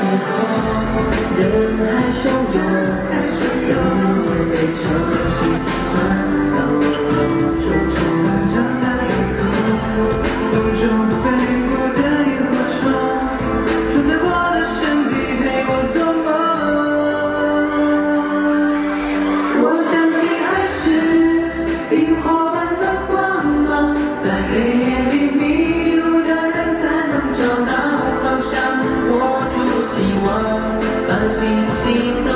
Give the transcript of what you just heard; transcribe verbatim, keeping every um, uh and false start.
后，人海汹涌，怎会被潮汐灌到我重重长大以后，梦中飞过的萤火虫，曾在我的身体陪我做梦。我相信爱是萤火般的光芒，在黑夜里迷路的人才能找到方向，握住希望，把星星。